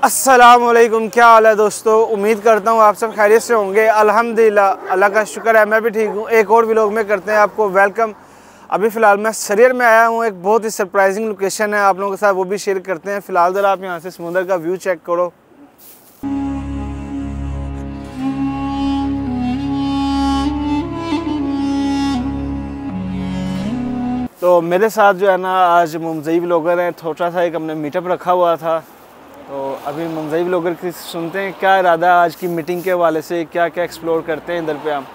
अस्सलामुअलैकुम, क्या हाल है दोस्तों। उम्मीद करता हूँ आप सब खैरियत से होंगे। अल्हम्दुलिल्लाह, अल्लाह का शुक्र है मैं भी ठीक हूँ। एक और व्लॉग में करते हैं आपको वेलकम। अभी फ़िलहाल मैं सरियर में आया हूँ, एक बहुत ही सरप्राइजिंग लोकेशन है, आप लोगों के साथ वो भी शेयर करते हैं। फ़िलहाल ज़रा आप यहाँ से समुंदर का व्यू चेक करो। तो मेरे साथ जो है ना आज मुमज़ई व्लॉगर हैं। थोड़ा सा एक हमने मीटअप रखा हुआ था, तो अभी मुमज़ई व्लॉगर की सुनते हैं क्या इरादा है आज की मीटिंग के हवाले से, क्या क्या एक्सप्लोर करते हैं इधर पे हम।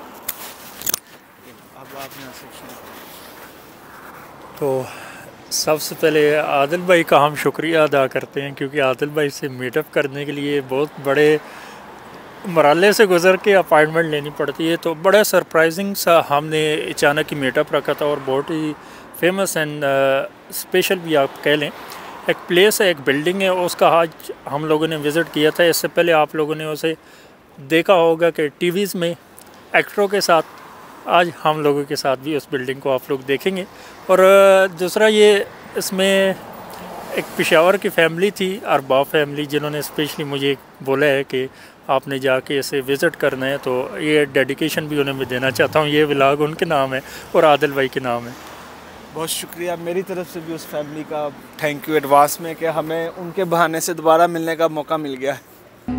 तो सबसे पहले आदिल भाई का हम शुक्रिया अदा करते हैं, क्योंकि आदिल भाई से मीटअप करने के लिए बहुत बड़े मरहले से गुज़र के अपॉइंटमेंट लेनी पड़ती है। तो बड़ा सरप्राइजिंग सा हमने अचानक ही मीटअप रखा था, और बहुत ही फेमस एंड स्पेशल भी आप कह लें। एक प्लेस है, एक बिल्डिंग है, उसका आज हम लोगों ने विज़िट किया था। इससे पहले आप लोगों ने उसे देखा होगा कि टीवीज़ में एक्टरों के साथ। आज हम लोगों के साथ भी उस बिल्डिंग को आप लोग देखेंगे। और दूसरा ये इसमें एक पेशावर की फ़ैमिली थी, अरबाब फैमिली, जिन्होंने स्पेशली मुझे बोला है कि आपने जाके इसे विज़िट करना है। तो ये डेडिकेशन भी उन्हें मैं देना चाहता हूँ। ये व्लॉग उनके नाम है और आदिल भाई के नाम है। बहुत शुक्रिया मेरी तरफ से भी उस फैमिली का, थैंक यू एडवांस में कि हमें उनके बहाने से दोबारा मिलने का मौका मिल गया है।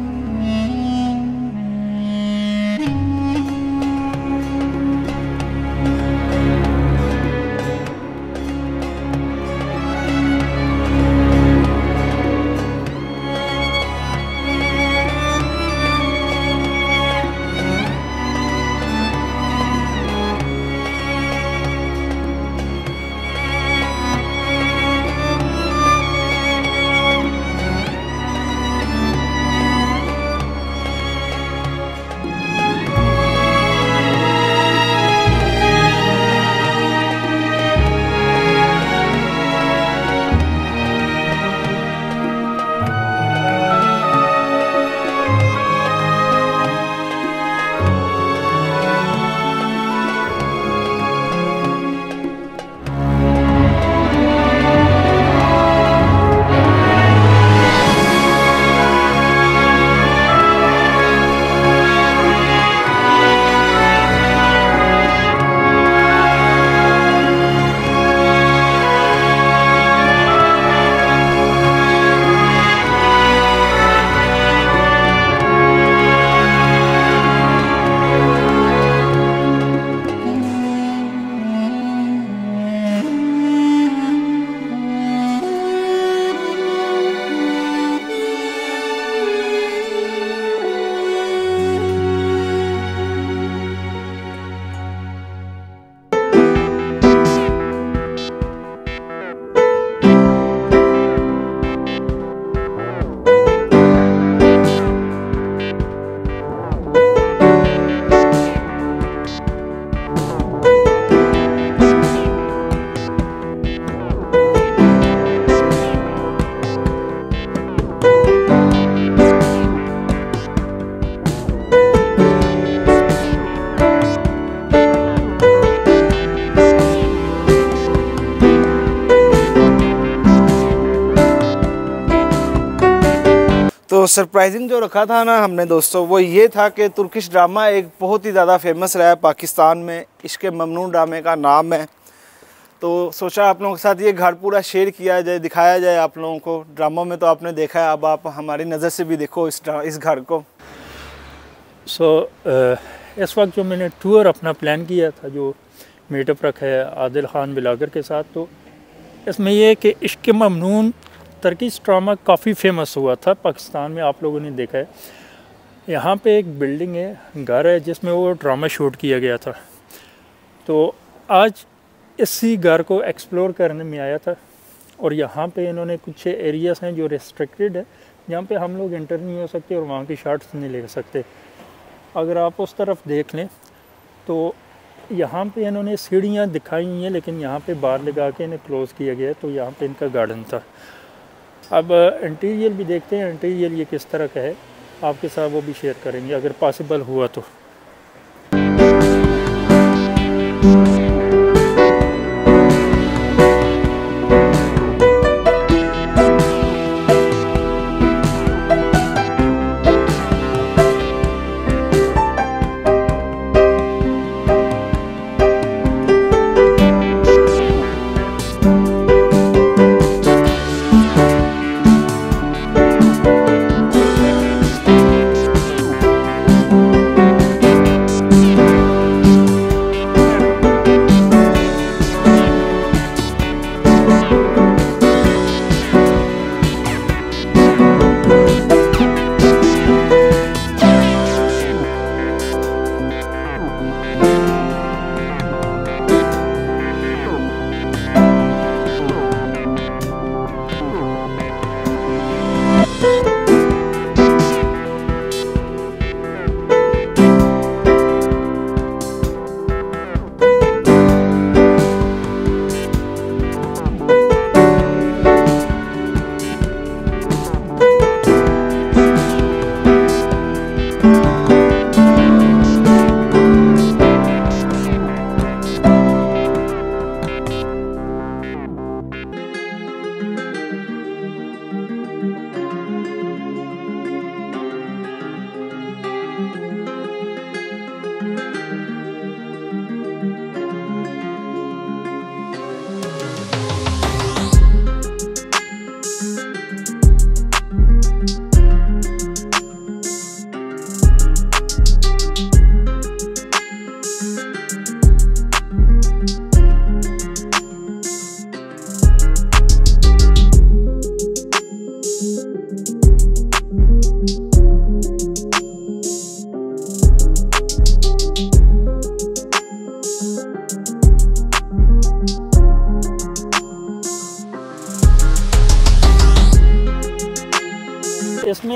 तो सरप्राइजिंग जो रखा था ना हमने दोस्तों, वो ये था कि तुर्किश ड्रामा एक बहुत ही ज़्यादा फेमस रहा है पाकिस्तान में। इश्क़ ममनून ड्रामे का नाम है। तो सोचा आप लोगों के साथ ये घर पूरा शेयर किया जाए, दिखाया जाए आप लोगों को। ड्रामा में तो आपने देखा है, अब आप हमारी नज़र से भी देखो इस घर को। इस वक्त जो मैंने टूर अपना प्लान किया था, जो मीटअप रखा है आदिल ख़ान व्लॉगर के साथ, तो इसमें यह है कि इश्क़ ममनून तुर्किश ड्रामा काफ़ी फेमस हुआ था पाकिस्तान में। आप लोगों ने देखा है, यहाँ पे एक बिल्डिंग है, घर है, जिसमें वो ड्रामा शूट किया गया था। तो आज इसी घर को एक्सप्लोर करने में आया था, और यहाँ पे इन्होंने कुछ एरियाज़ हैं जो रिस्ट्रिक्टेड है, जहाँ पे हम लोग इंटर नहीं हो सकते और वहाँ की शॉट्स नहीं ले सकते। अगर आप उस तरफ देख लें तो यहाँ पे इन्होंने सीढ़ियाँ दिखाई हैं, लेकिन यहाँ पे बार लगा के इन्हें क्लोज़ किया गया है। तो यहाँ पे इनका गार्डन था। अब इंटीरियर भी देखते हैं, इंटीरियर ये किस तरह का है, आपके साथ वो भी शेयर करेंगे अगर पॉसिबल हुआ तो।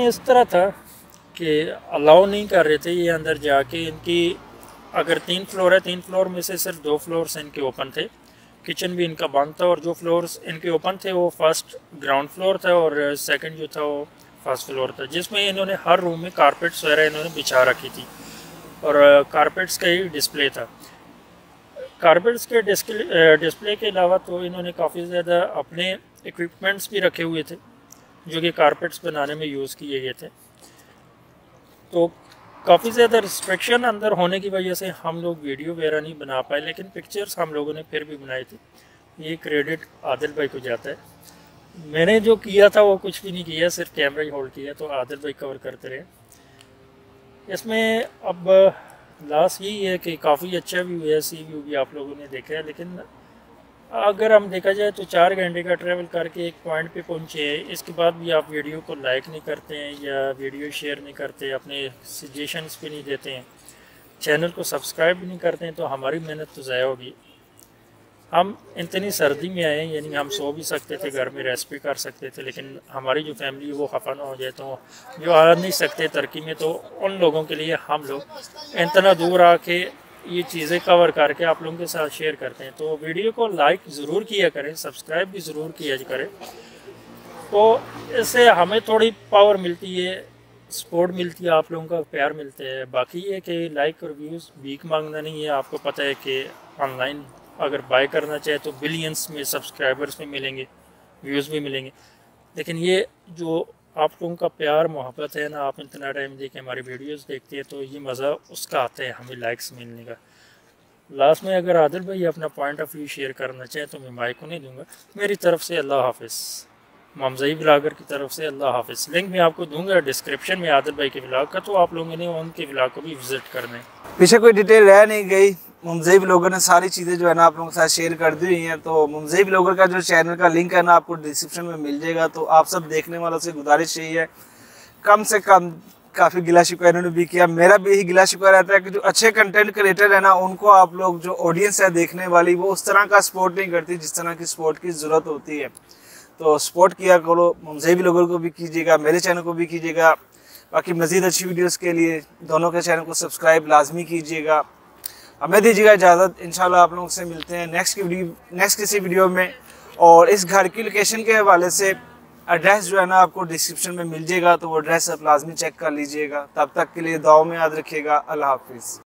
इस तरह था कि अलाउ नहीं कर रहे थे ये अंदर जाके। इनकी अगर 3 फ्लोर है, 3 फ्लोर में से सिर्फ 2 फ्लोर्स इनके ओपन थे, किचन भी इनका बंद था, और जो फ्लोर्स इनके ओपन थे वो फर्स्ट ग्राउंड फ्लोर था और सेकंड जो था वो फर्स्ट फ्लोर था, जिसमें इन्होंने हर रूम में कारपेट्स वगैरह इन्होंने बिछा रखी थी और कारपेट्स का ही डिस्प्ले था। कारपेट्स के डिस्प्ले के अलावा तो इन्होंने काफ़ी ज़्यादा अपने इक्विपमेंट्स भी रखे हुए थे जो कि कारपेट्स बनाने में यूज़ किए गए थे। तो काफ़ी ज़्यादा रिस्ट्रिक्शन अंदर होने की वजह से हम लोग वीडियो वगैरह नहीं बना पाए, लेकिन पिक्चर्स हम लोगों ने फिर भी बनाई थी। ये क्रेडिट आदिल भाई को जाता है। मैंने जो किया था वो कुछ भी नहीं किया, सिर्फ कैमरा ही होल्ड किया, तो आदिल भाई कवर करते रहे। इसमें अब लास्ट यही है कि काफ़ी अच्छा व्यू है, सी व्यू भी आप लोगों ने देखा है, लेकिन अगर हम देखा जाए तो 4 घंटे का ट्रैवल करके एक पॉइंट पे पहुंचे हैं, इसके बाद भी आप वीडियो को लाइक नहीं करते हैं या वीडियो शेयर नहीं करते, अपने सजेशंस भी नहीं देते हैं, चैनल को सब्सक्राइब भी नहीं करते हैं, तो हमारी मेहनत तो ज़ाया होगी। हम इतनी सर्दी में आए हैं, यानी हम सो भी सकते थे, घर में रेस्ट भी कर सकते थे, लेकिन हमारी जो फैमिली वो खफा ना हो जाए, तो जो आ नहीं सकते तुर्की में, तो उन लोगों के लिए हम लोग इतना दूर आके ये चीज़ें कवर करके आप लोगों के साथ शेयर करते हैं। तो वीडियो को लाइक ज़रूर किया करें, सब्सक्राइब भी ज़रूर किया करें, तो इससे हमें थोड़ी पावर मिलती है, सपोर्ट मिलती है, आप लोगों का प्यार मिलता है। बाकी ये कि लाइक और व्यूज़ भीख मांगना नहीं है। आपको पता है कि ऑनलाइन अगर बाय करना चाहे तो बिलियंस में सब्सक्राइबर्स में मिलेंगे, व्यूज़ भी मिलेंगे, लेकिन ये जो आप लोगों का प्यार मोहब्बत है ना, आप इतना टाइम दे के हमारी वीडियोस देखते हैं, तो ये मज़ा उसका आता है हमें लाइक्स मिलने का। लास्ट में अगर आदिल भाई अपना पॉइंट ऑफ व्यू शेयर करना चाहे तो मैं माइक को नहीं दूंगा। मेरी तरफ से अल्लाह हाफिज़, ममज़ई ब्लॉगर की तरफ से अल्लाह हाफिज़। लिंक मैं आपको दूंगा डिस्क्रिप्शन में आदिल भाई के ब्लॉग का, तो आप लोगों ने उनके ब्लॉग को भी विज़िट करना है। पीछे कोई डिटेल रह नहीं गई, ममज़ई ब्लॉगर ने सारी चीज़ें जो है ना आप लोगों के साथ शेयर कर दी हुई हैं। तो ममज़ई ब्लॉगर का जो चैनल का लिंक है ना आपको डिस्क्रिप्शन में मिल जाएगा। तो आप सब देखने वालों से गुजारिश यही है, कम से कम, काफ़ी गिला शिकवा इन्होंने भी किया, मेरा भी यही गिला शिकवा रहता है कि जो अच्छे कंटेंट क्रिएटर है ना उनको आप लोग, जो ऑडियंस है देखने वाली, वो उस तरह का सपोर्ट नहीं करती जिस तरह की सपोर्ट की ज़रूरत होती है। तो सपोर्ट किया करो, ममज़ई ब्लॉगर को भी कीजिएगा, मेरे चैनल को भी कीजिएगा। बाकी मज़ीद अच्छी वीडियोज़ के लिए दोनों के चैनल को सब्सक्राइब लाजमी कीजिएगा। हमें दीजिएगा इजाज़त, इंशाल्लाह आप लोगों से मिलते हैं नेक्स्ट किसी वीडियो में। और इस घर की लोकेशन के हवाले से एड्रेस जो है ना आपको डिस्क्रिप्शन में मिल जाएगा, तो वो एड्रेस आप लाजमी चेक कर लीजिएगा। तब तक के लिए दुआओं में याद रखिएगा। अल्लाह हाफिज़।